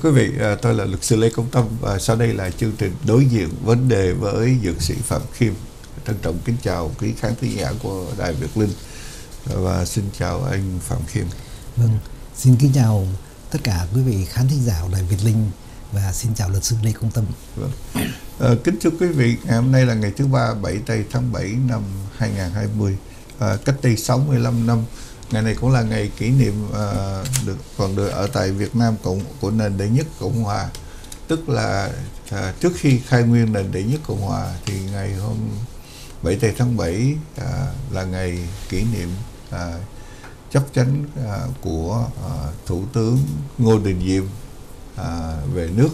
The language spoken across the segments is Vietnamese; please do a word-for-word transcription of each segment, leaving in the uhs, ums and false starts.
quý vị, tôi là luật sư Lê Công Tâm và sau đây là chương trình đối diện vấn đề với dược sĩ Phạm Khiêm. Trân trọng kính chào quý khán thính giả của Đài Việt Linh và xin chào anh Phạm Khiêm. Vâng, xin kính chào tất cả quý vị khán thính giả của Đài Việt Linh và xin chào luật sư Lê Công Tâm. Vâng. À, kính thưa quý vị, ngày hôm nay là ngày thứ ba, bảy tây tháng bảy năm hai nghìn không trăm hai mươi, à, cách đây sáu mươi lăm năm. Ngày này cũng là ngày kỷ niệm à, được còn được ở tại Việt Nam cộng của nền đệ nhất Cộng hòa, tức là à, trước khi khai nguyên nền đệ nhất Cộng hòa thì ngày hôm bảy tây tháng bảy à, là ngày kỷ niệm à, chấp chánh à, của à, Thủ tướng Ngô Đình Diệm à, về nước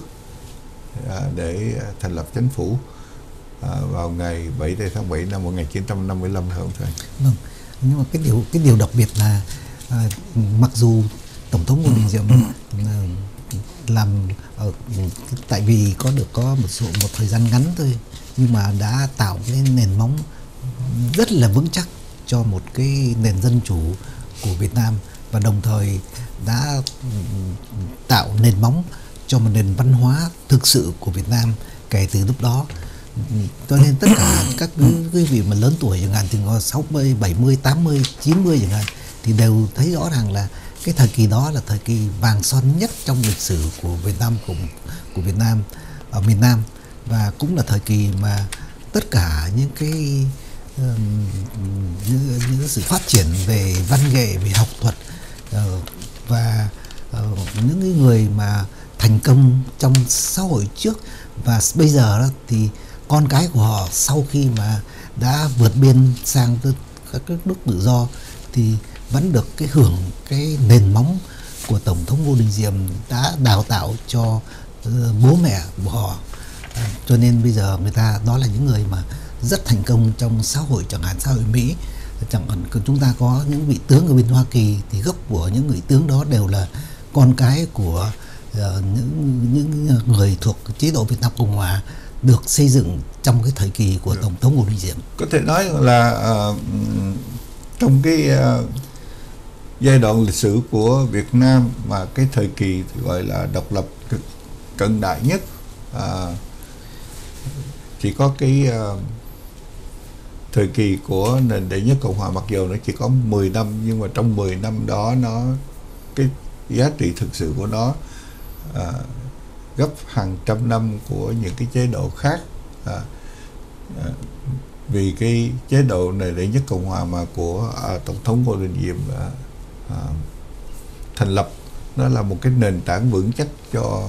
à, để thành lập chính phủ à, vào ngày bảy tây tháng bảy năm một nghìn chín trăm năm mươi lăm, không thầy? Vâng. Nhưng mà cái điều cái điều đặc biệt là à, mặc dù Tổng thống Ngô Đình Diệm à, làm ở, tại vì có được có một số một thời gian ngắn thôi, nhưng mà đã tạo cái nền móng rất là vững chắc cho một cái nền dân chủ của Việt Nam, và đồng thời đã tạo nền móng cho một nền văn hóa thực sự của Việt Nam kể từ lúc đó. Cho nên tất cả các quý vị mà lớn tuổi chẳng hạn thì có sáu mươi, bảy mươi, tám mươi, chín mươi chẳng hạn thì đều thấy rõ ràng là cái thời kỳ đó là thời kỳ vàng son nhất trong lịch sử của Việt Nam của, của Việt Nam ở miền Nam, và cũng là thời kỳ mà tất cả những cái uh, những, những sự phát triển về văn nghệ, về học thuật uh, và uh, những cái người mà thành công trong xã hội trước và bây giờ đó thì con cái của họ sau khi mà đã vượt biên sang các nước tự do thì vẫn được cái hưởng cái nền móng của Tổng thống Ngô Đình Diệm đã đào tạo cho uh, bố mẹ của họ. À, cho nên bây giờ người ta đó là những người mà rất thành công trong xã hội, chẳng hạn xã hội Mỹ, chẳng hạn chúng ta có những vị tướng ở bên Hoa Kỳ thì gốc của những vị tướng đó đều là con cái của uh, những những người thuộc chế độ Việt Nam Cộng hòa được xây dựng trong cái thời kỳ của Tổng thống Ngô Đình Diệm. Có thể nói là uh, trong cái uh, giai đoạn lịch sử của Việt Nam mà cái thời kỳ thì gọi là độc lập cận đại nhất, uh, chỉ có cái uh, thời kỳ của nền đệ nhất Cộng hòa, mặc dù nó chỉ có mười năm nhưng mà trong mười năm đó nó cái giá trị thực sự của nó uh, gấp hàng trăm năm của những cái chế độ khác. À, à, vì cái chế độ này đệ nhất Cộng hòa mà của à, Tổng thống Ngô Đình Diệm à, à, thành lập, nó là một cái nền tảng vững chắc cho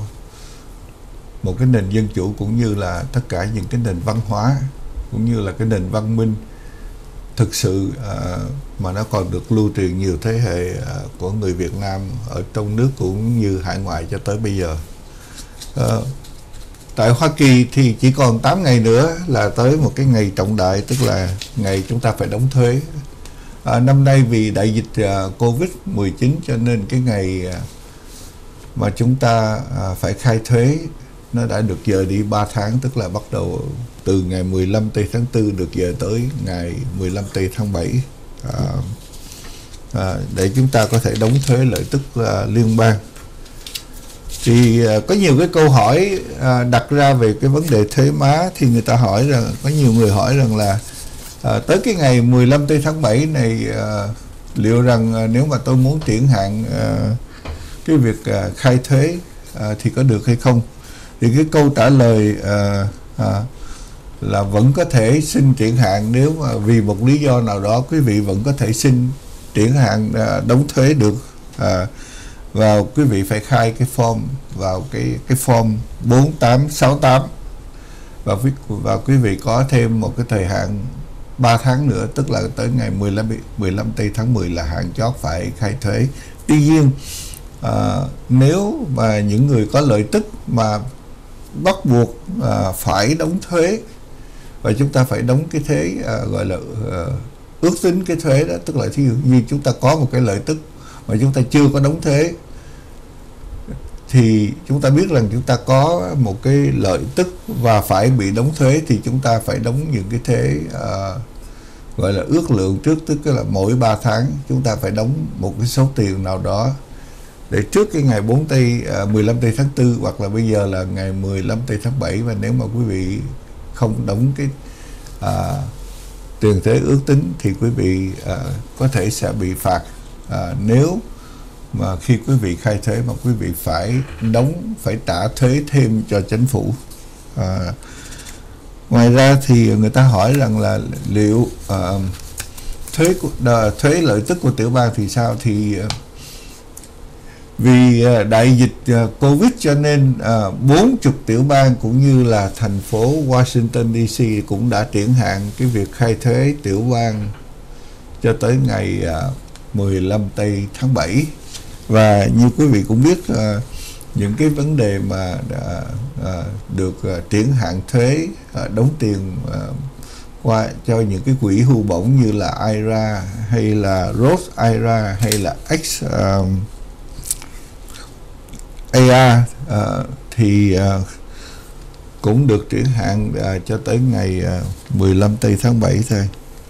một cái nền dân chủ, cũng như là tất cả những cái nền văn hóa, cũng như là cái nền văn minh thực sự à, mà nó còn được lưu truyền nhiều thế hệ à, của người Việt Nam ở trong nước cũng như hải ngoại cho tới bây giờ. À, tại Hoa Kỳ thì chỉ còn tám ngày nữa là tới một cái ngày trọng đại, tức là ngày chúng ta phải đóng thuế. À, năm nay vì đại dịch à, Covid mười chín cho nên cái ngày à, mà chúng ta à, phải khai thuế nó đã được dời đi ba tháng, tức là bắt đầu từ ngày mười lăm tây tháng tư được dời tới ngày mười lăm tây tháng bảy à, à, để chúng ta có thể đóng thuế lợi tức à, liên bang. Thì uh, có nhiều cái câu hỏi uh, đặt ra về cái vấn đề thuế má, thì người ta hỏi rằng, có nhiều người hỏi rằng là uh, tới cái ngày mười lăm tây tháng bảy này uh, liệu rằng uh, nếu mà tôi muốn triển hạn uh, cái việc uh, khai thuế uh, thì có được hay không? Thì cái câu trả lời uh, uh, là vẫn có thể xin triển hạn, nếu mà vì một lý do nào đó quý vị vẫn có thể xin triển hạn uh, đóng thuế được. Uh, và quý vị phải khai cái form vào cái cái form bốn tám sáu tám, và và quý vị có thêm một cái thời hạn ba tháng nữa, tức là tới ngày mười lăm tây tháng mười là hạn chót phải khai thuế. Tuy nhiên à, nếu mà những người có lợi tức mà bắt buộc à, phải đóng thuế, và chúng ta phải đóng cái thuế à, gọi là à, ước tính cái thuế đó, tức là thí dụ như chúng ta có một cái lợi tức mà chúng ta chưa có đóng thuế, thì chúng ta biết rằng chúng ta có một cái lợi tức và phải bị đóng thuế, thì chúng ta phải đóng những cái thuế uh, gọi là ước lượng trước, tức là mỗi ba tháng chúng ta phải đóng một cái số tiền nào đó để trước cái ngày bốn tây uh, mười lăm tây tháng tư, hoặc là bây giờ là ngày mười lăm tây tháng bảy, và nếu mà quý vị không đóng cái uh, tiền thuế ước tính thì quý vị uh, có thể sẽ bị phạt. Uh, nếu mà khi quý vị khai thuế mà quý vị phải đóng, phải trả thuế thêm cho chính phủ. Uh, ngoài ra thì người ta hỏi rằng là liệu uh, thuế của, uh, thuế lợi tức của tiểu bang thì sao? Thì uh, vì uh, đại dịch uh, Covid cho nên bốn mươi uh, tiểu bang cũng như là thành phố Washington đê xê cũng đã triển hạn cái việc khai thuế tiểu bang cho tới ngày uh, mười lăm tây tháng bảy. Và như quý vị cũng biết, uh, những cái vấn đề mà đã, uh, được uh, triển hạn thuế, uh, đóng tiền uh, qua cho những cái quỹ hưu bổng như là i rờ a hay là Roth i rờ a hay là X um, a rờ, uh, thì uh, cũng được triển hạn uh, cho tới ngày uh, mười lăm tây tháng bảy thôi.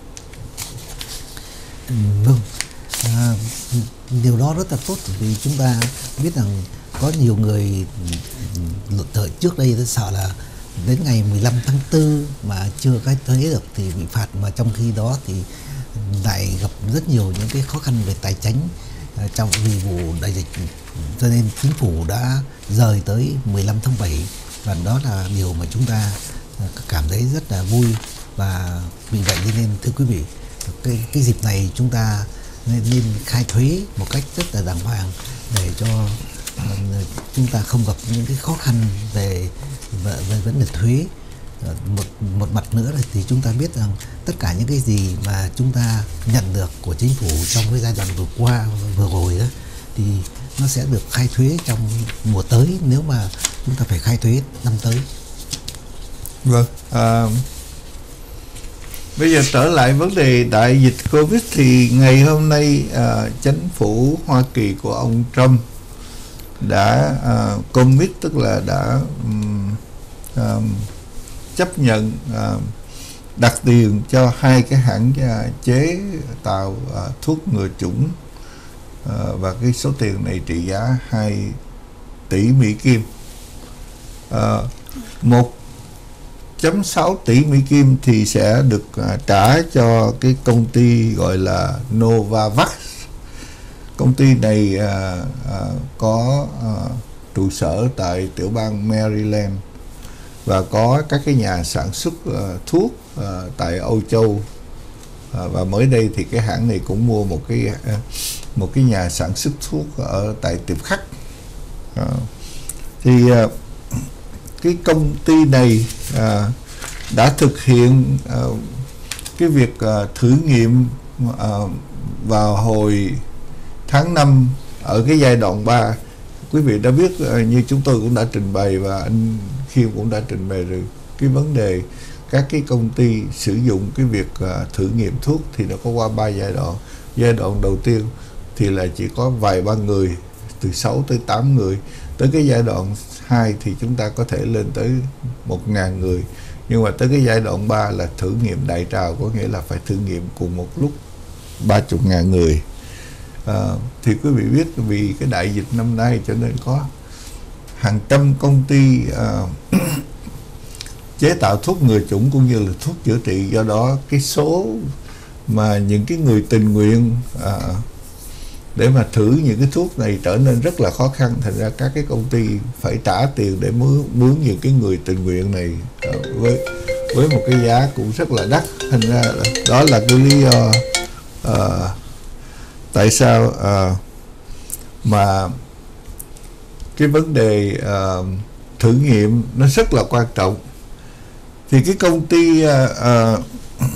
Ừ, vâng. À, điều đó rất là tốt, vì chúng ta biết rằng có nhiều người thời trước đây tôi sợ là đến ngày mười lăm tháng tư mà chưa khai thuế được thì bị phạt, mà trong khi đó thì lại gặp rất nhiều những cái khó khăn về tài chính uh, trong vì vụ đại dịch, cho nên chính phủ đã rời tới mười lăm tháng bảy, và đó là điều mà chúng ta uh, cảm thấy rất là vui. Và vì vậy nên thưa quý vị, cái cái dịp này chúng ta nên, nên khai thuế một cách rất là đàng hoàng để cho uh, chúng ta không gặp những cái khó khăn về về, về vấn đề thuế. Một một mặt nữa thì chúng ta biết rằng tất cả những cái gì mà chúng ta nhận được của chính phủ trong cái giai đoạn vừa qua vừa rồi đó thì nó sẽ được khai thuế trong mùa tới, nếu mà chúng ta phải khai thuế năm tới. Vâng. À, bây giờ trở lại vấn đề đại dịch Covid thì ngày hôm nay à, chính phủ Hoa Kỳ của ông Trump đã à, commit, tức là đã um, um, chấp nhận uh, đặt tiền cho hai cái hãng uh, chế tạo uh, thuốc ngừa chủng, uh, và cái số tiền này trị giá hai tỷ Mỹ Kim. uh, một phẩy sáu tỷ Mỹ Kim thì sẽ được uh, trả cho cái công ty gọi là Novavax. Công ty này uh, uh, có uh, trụ sở tại tiểu bang Maryland và có các cái nhà sản xuất uh, thuốc uh, tại Âu Châu, uh, và mới đây thì cái hãng này cũng mua một cái uh, một cái nhà sản xuất thuốc ở tại Tiệp Khắc. Uh, thì uh, cái công ty này uh, đã thực hiện uh, cái việc uh, thử nghiệm uh, vào hồi tháng năm ở cái giai đoạn ba. Quý vị đã biết, uh, như chúng tôi cũng đã trình bày và anh Khiêm cũng đã trình bày rồi, cái vấn đề các cái công ty sử dụng cái việc uh, thử nghiệm thuốc thì nó có qua ba giai đoạn. Giai đoạn đầu tiên thì là chỉ có vài ba người, từ sáu tới tám người. Tới cái giai đoạn hai thì chúng ta có thể lên tới một ngàn người. Nhưng mà tới cái giai đoạn ba là thử nghiệm đại trào, có nghĩa là phải thử nghiệm cùng một lúc ba mươi ngàn người. À, thì quý vị biết vì cái đại dịch năm nay cho nên có hàng trăm công ty uh, chế tạo thuốc ngừa chủng cũng như là thuốc chữa trị. Do đó cái số mà những cái người tình nguyện uh, để mà thử những cái thuốc này trở nên rất là khó khăn. Thành ra các cái công ty phải trả tiền để mướn, mướn những cái người tình nguyện này uh, với với một cái giá cũng rất là đắt. Thành ra đó là cái lý do uh, tại sao uh, mà cái vấn đề uh, thử nghiệm nó rất là quan trọng. Thì cái công ty uh, uh,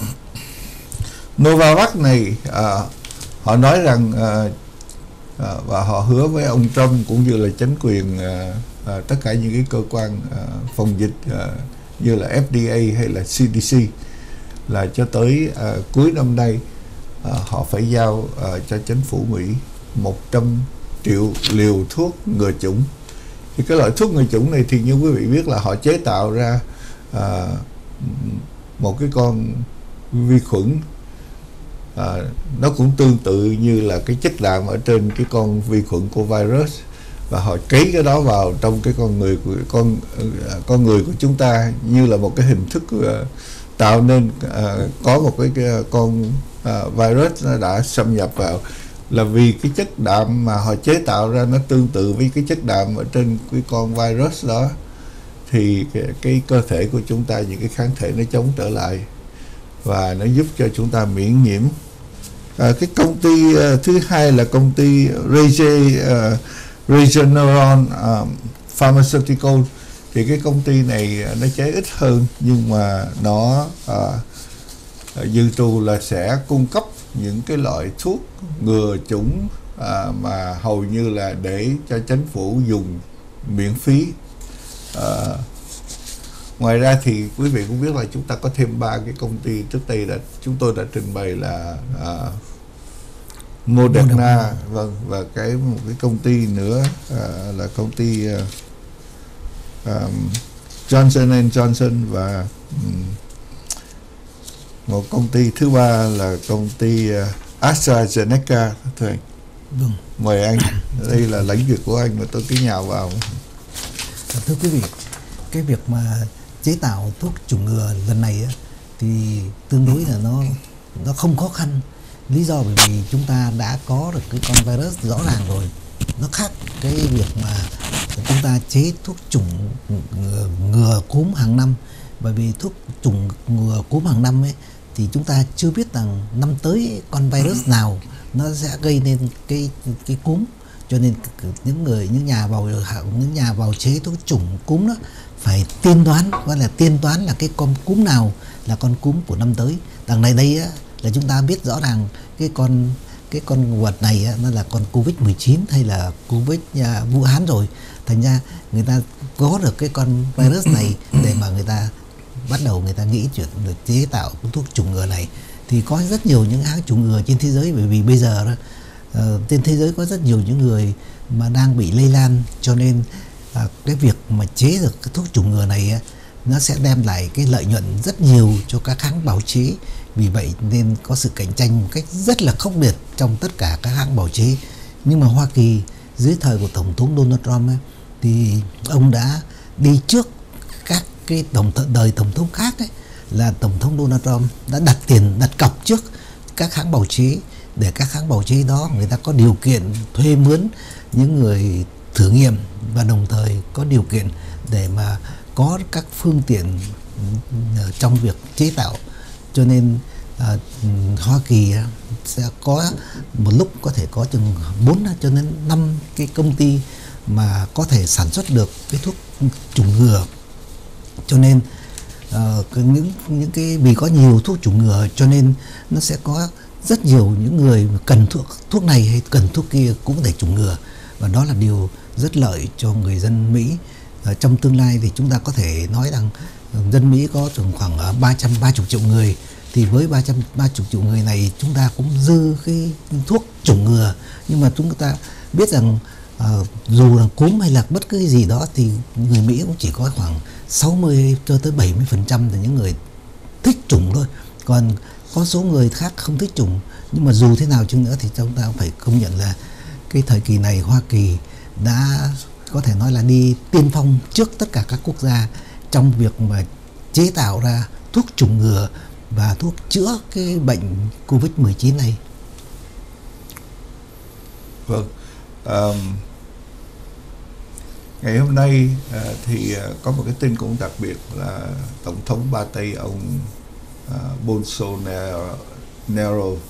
Novavax này uh, họ nói rằng uh, uh, và họ hứa với ông Trump cũng như là chính quyền uh, uh, tất cả những cái cơ quan uh, phòng dịch uh, như là F D A hay là C D C là cho tới uh, cuối năm nay uh, họ phải giao uh, cho chính phủ Mỹ một trăm triệu liều thuốc ngừa chủng. Thì cái loại thuốc ngừa chủng này thì như quý vị biết là họ chế tạo ra uh, một cái con vi khuẩn À, nó cũng tương tự như là cái chất đạm ở trên cái con vi khuẩn của virus, và họ cấy cái đó vào trong cái con người của con con người của chúng ta như là một cái hình thức uh, tạo nên uh, có một cái, cái con uh, virus nó đã xâm nhập vào, là vì cái chất đạm mà họ chế tạo ra nó tương tự với cái chất đạm ở trên cái con virus đó, thì cái, cái cơ thể của chúng ta, những cái kháng thể nó chống trở lại và nó giúp cho chúng ta miễn nhiễm. À, cái công ty uh, thứ hai là công ty Rege, uh, Regeneron uh, Pharmaceutical, thì cái công ty này nó chế ít hơn, nhưng mà nó uh, dự trù là sẽ cung cấp những cái loại thuốc ngừa chủng uh, mà hầu như là để cho chính phủ dùng miễn phí. Uh, ngoài ra thì quý vị cũng biết là chúng ta có thêm ba cái công ty trước đây đã chúng tôi đã trình bày là uh, Moderna, vâng, và cái một cái công ty nữa uh, là công ty uh, um, Johnson and Johnson, và um, một công ty thứ ba là công ty uh, AstraZeneca. Thưa anh, vâng. Mời anh, đây là lãnh vực của anh mà tôi cứ nhào vào. Thưa quý vị, cái việc mà chế tạo thuốc chủng ngừa lần này á, thì tương đối là nó nó không khó khăn. Lý do bởi vì chúng ta đã có được cái con virus rõ ràng rồi. Nó khác cái việc mà chúng ta chế thuốc chủng ngừa, ngừa cúm hàng năm. Bởi vì thuốc chủng ngừa cúm hàng năm ấy thì chúng ta chưa biết rằng năm tới con virus nào nó sẽ gây nên cái cái cúm. Cho nên những người những nhà vào những nhà bào chế thuốc chủng cúm đó phải tiên đoán, gọi là tiên đoán là cái con cúm nào là con cúm của năm tới. Đằng này đây á, là chúng ta biết rõ ràng cái con cái con vật này á, nó là con Covid mười chín hay là Covid à, Vũ Hán rồi. Thành ra người ta có được cái con virus này để mà người ta bắt đầu người ta nghĩ chuyện được chế tạo thuốc chủng ngừa này. Thì có rất nhiều những hãng chủng ngừa trên thế giới, bởi vì bây giờ đó, uh, trên thế giới có rất nhiều những người mà đang bị lây lan, cho nên uh, cái việc mà chế được cái thuốc chủng ngừa này uh, nó sẽ đem lại cái lợi nhuận rất nhiều cho các hãng bào chế. Vì vậy nên có sự cạnh tranh một cách rất là khốc liệt trong tất cả các hãng bào chế. Nhưng mà Hoa Kỳ dưới thời của Tổng thống Donald Trump ấy, thì ông đã đi trước các cái tổng th- đời tổng thống khác ấy, là Tổng thống Donald Trump đã đặt tiền, đặt cọc trước các hãng bào chế, để các hãng bào chế đó người ta có điều kiện thuê mướn những người thử nghiệm, và đồng thời có điều kiện để mà có các phương tiện trong việc chế tạo. Cho nên à, Hoa Kỳ sẽ có một lúc có thể có chừng bốn cho đến năm cái công ty mà có thể sản xuất được cái thuốc chủng ngừa. Cho nên uh, những những cái vì có nhiều thuốc chủng ngừa cho nên nó sẽ có rất nhiều những người cần thuốc thuốc này hay cần thuốc kia cũng có thể chủng ngừa, và đó là điều rất lợi cho người dân Mỹ. Uh, trong tương lai thì chúng ta có thể nói rằng dân Mỹ có khoảng ba trăm ba mươi triệu người, thì với ba trăm ba mươi triệu người này chúng ta cũng dư cái thuốc chủng ngừa. Nhưng mà chúng ta biết rằng uh, dù là cúm hay là bất cứ cái gì đó thì người Mỹ cũng chỉ có khoảng sáu mươi cho tới bảy mươi phần trăm là những người thích chủng thôi, còn có số người khác không thích chủng. Nhưng mà dù thế nào chăng nữa thì chúng ta phải công nhận là cái thời kỳ này Hoa Kỳ đã có thể nói là đi tiên phong trước tất cả các quốc gia trong việc mà chế tạo ra thuốc chủng ngừa và thuốc chữa cái bệnh Covid mười chín này. Vâng. Um, ngày hôm nay uh, thì uh, có một cái tin cũng đặc biệt là Tổng thống Ba Tây ông uh, Bolsonaro uh,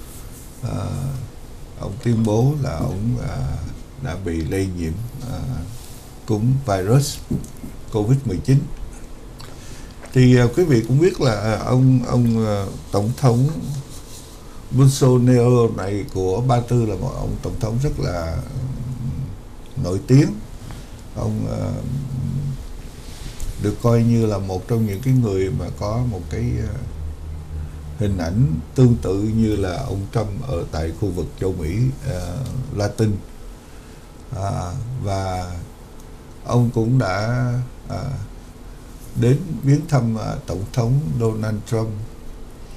ông tuyên bố là ông uh, đã bị lây nhiễm uh, cúm virus Covid mười chín. Thì uh, quý vị cũng biết là uh, ông ông uh, Tổng thống Bolsonaro này của Ba Tư là một ông tổng thống rất là nổi tiếng. Ông uh, được coi như là một trong những cái người mà có một cái uh, hình ảnh tương tự như là ông Trump ở tại khu vực châu Mỹ uh, Latin. Uh, và ông cũng đã uh, đến viếng thăm uh, Tổng thống Donald Trump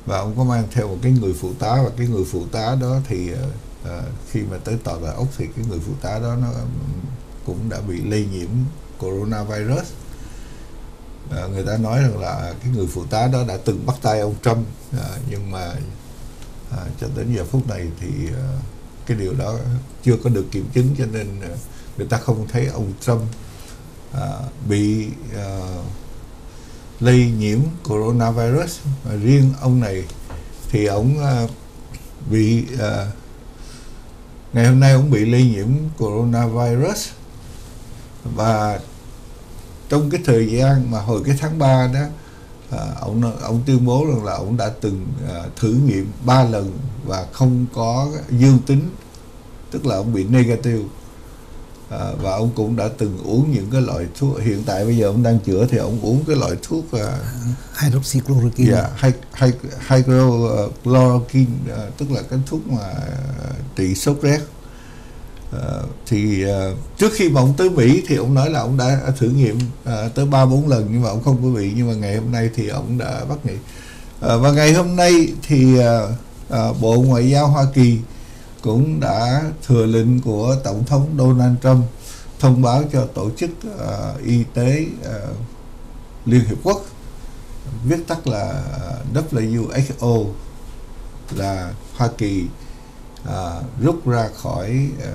và ông có mang theo một cái người phụ tá, và cái người phụ tá đó thì uh, khi mà tới tòa bạch ốc thì cái người phụ tá đó nó cũng đã bị lây nhiễm coronavirus. Uh, người ta nói rằng là cái người phụ tá đó đã từng bắt tay ông Trump, uh, nhưng mà uh, cho đến giờ phút này thì uh, cái điều đó chưa có được kiểm chứng, cho nên uh, người ta không thấy ông Trump uh, bị uh, lây nhiễm coronavirus. Mà riêng ông này thì ông uh, bị uh, ngày hôm nay ông bị lây nhiễm coronavirus, và trong cái thời gian mà hồi cái tháng ba đó, uh, ông ông tuyên bố rằng là ông đã từng uh, thử nghiệm ba lần và không có dương tính, tức là ông bị negative. À, và ông cũng đã từng uống những cái loại thuốc, hiện tại bây giờ ông đang chữa thì ông uống cái loại thuốc uh, hydroxychloroquine, yeah, hy, hy, hydrochloroquine, uh, tức là cái thuốc mà uh, trị sốt rét. Uh, thì uh, trước khi mà ông tới Mỹ thì ông nói là ông đã thử nghiệm uh, tới ba bốn lần nhưng mà ông không có bị, nhưng mà ngày hôm nay thì ông đã bắt nghỉ. Uh, và ngày hôm nay thì uh, uh, Bộ Ngoại giao Hoa Kỳ cũng đã thừa lệnh của Tổng thống Donald Trump thông báo cho Tổ chức uh, Y tế uh, Liên Hiệp Quốc, viết tắt là W H O, là Hoa Kỳ uh, rút ra khỏi uh,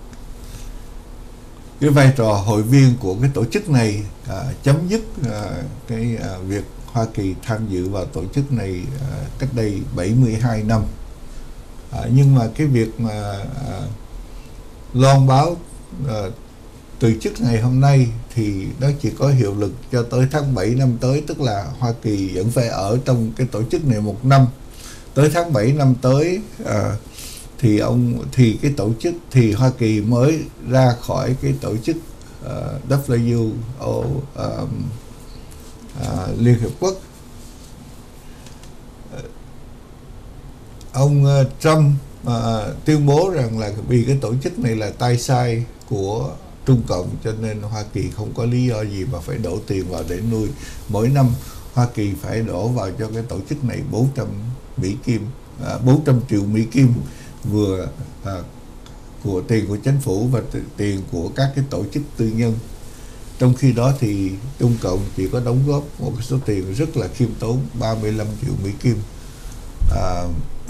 cái vai trò hội viên của cái tổ chức này, uh, chấm dứt uh, cái uh, việc Hoa Kỳ tham dự vào tổ chức này uh, cách đây bảy mươi hai năm. À, nhưng mà cái việc mà à, loan báo à, từ chức ngày hôm nay thì nó chỉ có hiệu lực cho tới tháng bảy năm tới, tức là Hoa Kỳ vẫn phải ở trong cái tổ chức này một năm. Tới tháng bảy năm tới à, thì ông thì cái tổ chức thì Hoa Kỳ mới ra khỏi cái tổ chức à, W H O à, à, Liên Hiệp Quốc. Ông uh, Trump uh, tuyên bố rằng là vì cái tổ chức này là tay sai của Trung Cộng, cho nên Hoa Kỳ không có lý do gì mà phải đổ tiền vào để nuôi. Mỗi năm Hoa Kỳ phải đổ vào cho cái tổ chức này bốn trăm Mỹ Kim, uh, bốn trăm triệu Mỹ Kim, vừa uh, của tiền của chính phủ và tiền của các cái tổ chức tư nhân. Trong khi đó thì Trung Cộng chỉ có đóng góp một số tiền rất là khiêm tốn, ba mươi lăm triệu Mỹ Kim. Uh,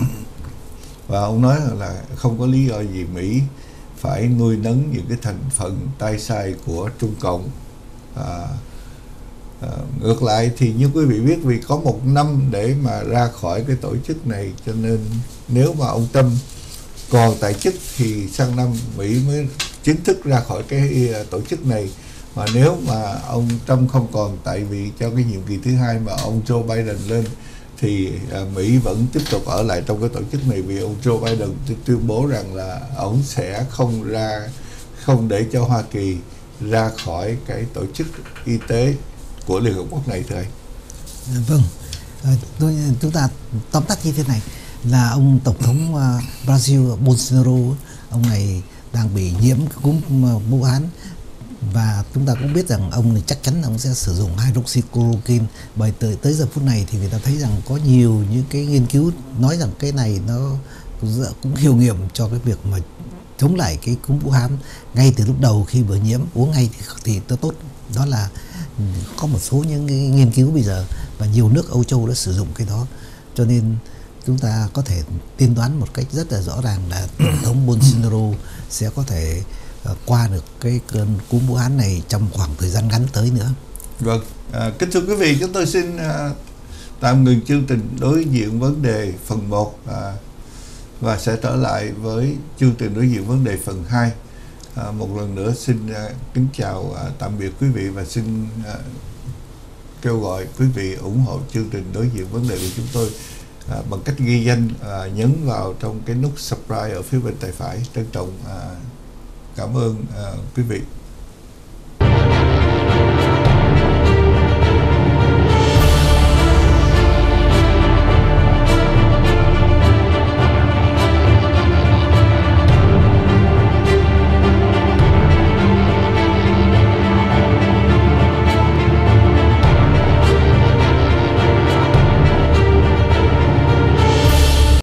và ông nói là không có lý do gì Mỹ phải nuôi nấng những cái thành phần tay sai của Trung Cộng. À, à, ngược lại thì như quý vị biết, vì có một năm để mà ra khỏi cái tổ chức này, cho nên nếu mà ông Trump còn tại chức thì sang năm Mỹ mới chính thức ra khỏi cái tổ chức này. Mà nếu mà ông Trump không còn tại vị cho cái nhiệm kỳ thứ hai mà ông Joe Biden lên, thì uh, Mỹ vẫn tiếp tục ở lại trong cái tổ chức này, vì ông Joe Biden tuyên bố rằng là ông sẽ không ra không để cho Hoa Kỳ ra khỏi cái tổ chức y tế của Liên Hợp Quốc này. Thưa anh. Vâng, à, tôi, chúng ta tóm tắt như thế này là ông Tổng thống uh, Brazil Bolsonaro, ông này đang bị nhiễm cúm uh, Vũ Hán, và chúng ta cũng biết rằng ông này chắc chắn ông sẽ sử dụng hydroxychloroquine. Bởi tới, tới giờ phút này thì người ta thấy rằng có nhiều những cái nghiên cứu nói rằng cái này nó cũng hiệu nghiệm cho cái việc mà chống lại cái cúm Vũ Hán ngay từ lúc đầu khi vừa nhiễm, uống ngay thì thì nó tốt. Đó là có một số những cái nghiên cứu bây giờ, và nhiều nước Âu Châu đã sử dụng cái đó, cho nên chúng ta có thể tiên đoán một cách rất là rõ ràng là Tổng thống Bolsonaro sẽ có thể uh, qua được cái cơn cúm Vũ Hán này trong khoảng thời gian ngắn tới nữa. Vâng, à, kính thưa quý vị, chúng tôi xin à, tạm ngừng chương trình đối diện vấn đề phần một à, và sẽ trở lại với chương trình đối diện vấn đề phần hai. À, một lần nữa xin à, kính chào à, tạm biệt quý vị, và xin à, kêu gọi quý vị ủng hộ chương trình đối diện vấn đề của chúng tôi à, bằng cách ghi danh, à, nhấn vào trong cái nút subscribe ở phía bên tay phải. Trân trọng à, cảm ơn à, quý vị.